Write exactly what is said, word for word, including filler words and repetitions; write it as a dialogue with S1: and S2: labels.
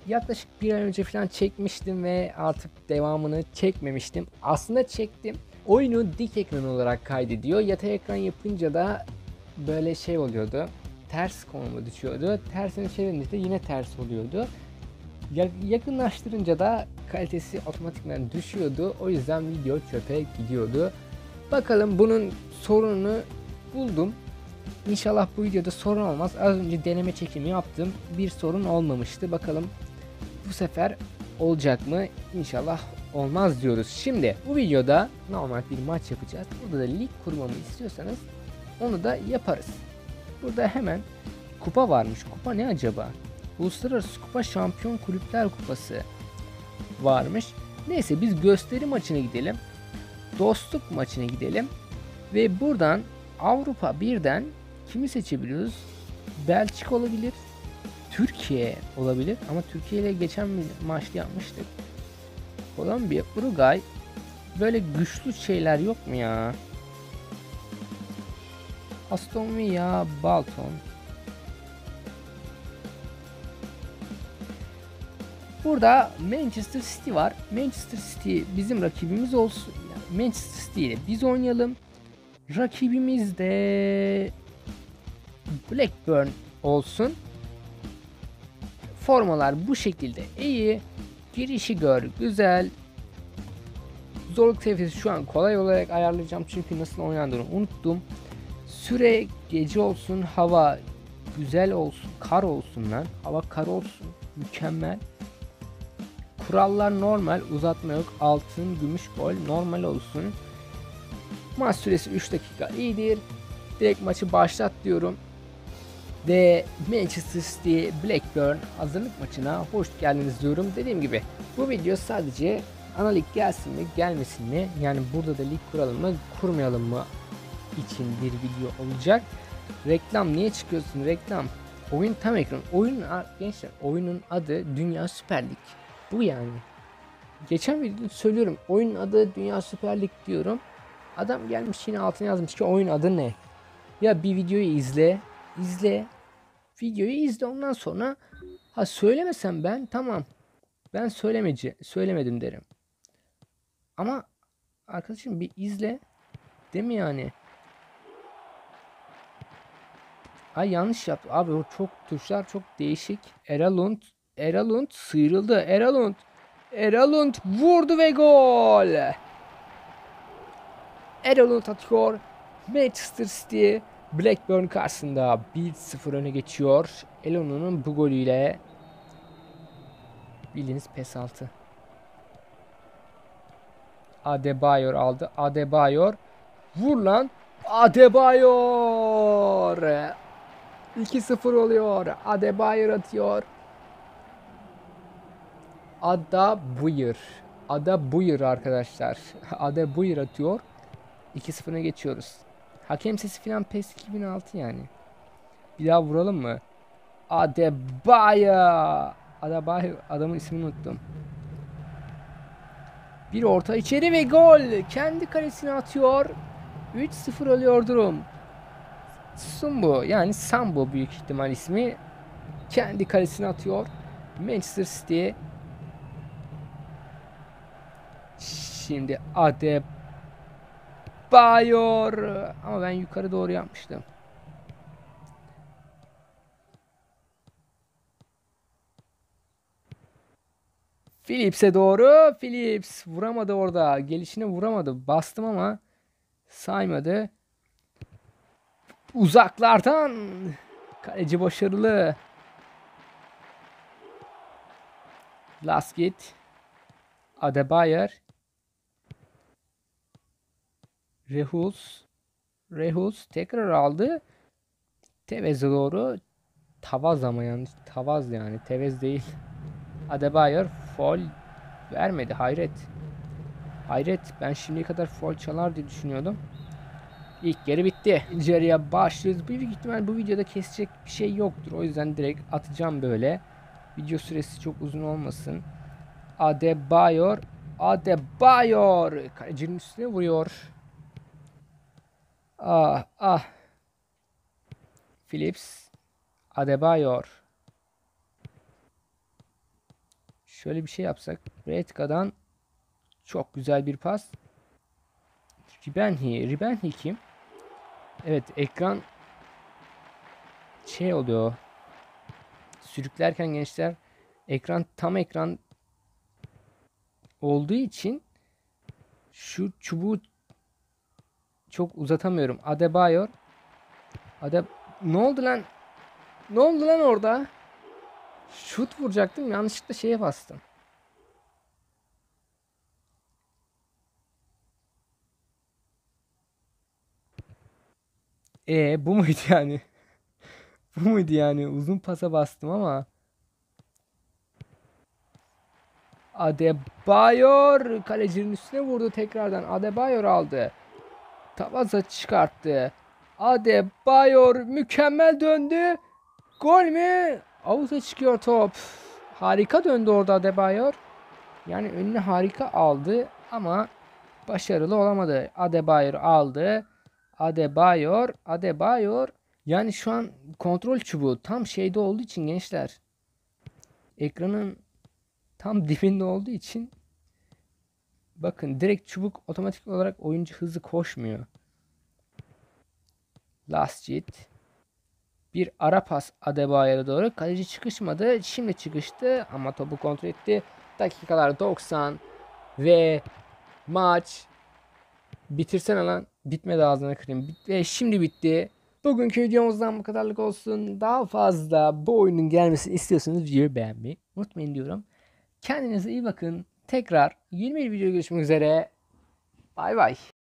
S1: yaklaşık bir ay önce falan çekmiştim ve artık devamını çekmemiştim. Aslında çektim. Oyunu dik ekran olarak kaydediyor. Yatay ekran yapınca da böyle şey oluyordu. Ters konuma düşüyordu. Tersini çevirince yine ters oluyordu. Yakınlaştırınca da kalitesi otomatikman düşüyordu. O yüzden video çöpe gidiyordu. Bakalım bunun sorununu buldum. İnşallah bu videoda sorun olmaz. Az önce deneme çekimi yaptım. Bir sorun olmamıştı. Bakalım bu sefer olacak mı? İnşallah olmaz diyoruz. Şimdi bu videoda normal bir maç yapacağız. Burada da lig kurmamı istiyorsanız onu da yaparız. Burada hemen kupa varmış. Kupa ne acaba? Uluslararası Kupa Şampiyon Kulüpler Kupası varmış. Neyse biz gösteri maçına gidelim. Dostluk maçına gidelim. Ve buradan Avrupa birden kimi seçebiliyoruz? Belçika olabilir. Türkiye olabilir. Ama Türkiye ile geçen bir maçta yapmıştık. Kolombiya, Uruguay. Böyle güçlü şeyler yok mu ya? Aston Villa, Bolton. Burada Manchester City var. Manchester City bizim rakibimiz olsun. Yani Manchester City ile biz oynayalım. Rakibimiz de Blackburn olsun. Formalar bu şekilde iyi. Girişi gör güzel. Zorluk seviyesi şu an kolay olarak ayarlayacağım çünkü nasıl oynandığını unuttum. Süre gece olsun, hava güzel olsun, kar olsun lan. Hava kar olsun. Mükemmel. Kurallar normal, uzatma yok. Altın, gümüş, gol normal olsun. Maç süresi üç dakika iyidir. Direkt maçı başlat diyorum. Ve Manchester City Blackburn hazırlık maçına hoş geldiniz diyorum. Dediğim gibi bu video sadece ana lig gelsin mi gelmesin mi, yani burada da lig kuralım mı kurmayalım mı için bir video olacak. Reklam niye çıkıyorsun reklam? Oyun tam ekran. Oyun gençler, oyunun adı Dünya Süper Lig. Bu yani. Geçen videoda söylüyorum, oyunun adı Dünya Süper Lig diyorum. Adam gelmiş yine altına yazmış ki oyun adı ne? Ya bir videoyu izle, izle. Videoyu izle, ondan sonra ha söylemesem ben tamam. Ben söylemeci söylemedim derim. Ama arkadaşım bir izle. Değil mi yani? Ay yanlış yaptı. Abi o çok tuşlar çok değişik. Eralund Eralund sıyrıldı. Eralund Eralund vurdu ve gol. Eralund atıyor. Manchester City Blackburn karşısında bir sıfır öne geçiyor. Elonun'un bu golüyle bildiğiniz PES altı. Adebayor aldı. Adebayor vur lan. Adebayor iki sıfır oluyor. Adebayor atıyor. Adabuyer. Adabuyer arkadaşlar. Adabuyer atıyor. iki sıfıra geçiyoruz. Hakem sesi filan PES iki bin altı yani. Bir daha vuralım mı? Adebayor. Adebayor, adamın ismini unuttum. Bir orta içeri ve gol. Kendi kalesine atıyor. üç sıfır oluyor durum. Sumbu, yani Sambo büyük ihtimal ismi. Kendi kalesine atıyor. Manchester City. Şimdi Adebayor. Ama ben yukarı doğru yapmıştım. Phillips'e doğru. Phillips vuramadı orada. Gelişine vuramadı. Bastım ama saymadı. Uzaklardan. Kaleci başarılı. Laskit. Adebayor. Rehuls. Rehuls tekrar aldı. Tevez'e doğru. Tavaz ama yanlış. Tavaz yani. Tevez değil. Adebayor foul vermedi. Hayret. Hayret. Ben şimdiye kadar foul çalar diye düşünüyordum. İlk yarı bitti. İkinci yarıya başlıyoruz. Büyük ihtimal bu videoda kesecek bir şey yoktur. O yüzden direkt atacağım böyle. Video süresi çok uzun olmasın. Adebayor. Adebayor. Kalecinin üstüne vuruyor. Ah ah. Phillips. Adebayor. Şöyle bir şey yapsak. Redka'dan çok güzel bir pas. Ribenhi. Ribenhi kim? Evet, ekran şey oluyor. Sürüklerken gençler ekran tam ekran olduğu için şu çubuğu çok uzatamıyorum. Adebayor. Ade ne oldu lan? Ne oldu lan orada? Şut vuracaktım. Yanlışlıkla şeye bastım. E bu muydu yani? Bu muydu yani? Uzun pasa bastım ama. Adebayor kalecinin üstüne vurdu tekrardan. Adebayor aldı. Tabaza çıkarttı. Adebayor mükemmel döndü. Gol mü? Avuta çıkıyor top. Harika döndü orada Adebayor. Yani önüne harika aldı ama başarılı olamadı. Adebayor aldı. Adebayor, Adebayor. Yani şu an kontrol çubuğu tam şeyde olduğu için gençler. Ekranın tam dibinde olduğu için bakın direkt çubuk otomatik olarak oyuncu hızlı koşmuyor. Lascit. Bir ara pas Adebayor'a doğru. Kaleci çıkışmadı. Şimdi çıkıştı ama topu kontrol etti. Dakikalar doksan ve maç bitirsene lan. Bitmedi, ağzına kırayım. Ve şimdi bitti. Bugünkü videomuzdan bu kadarlık olsun. Daha fazla bu oyunun gelmesini istiyorsanız videoyu beğenmeyi unutmayın diyorum. Kendinize iyi bakın. Tekrar yeni bir video görüşmek üzere. Bay bay.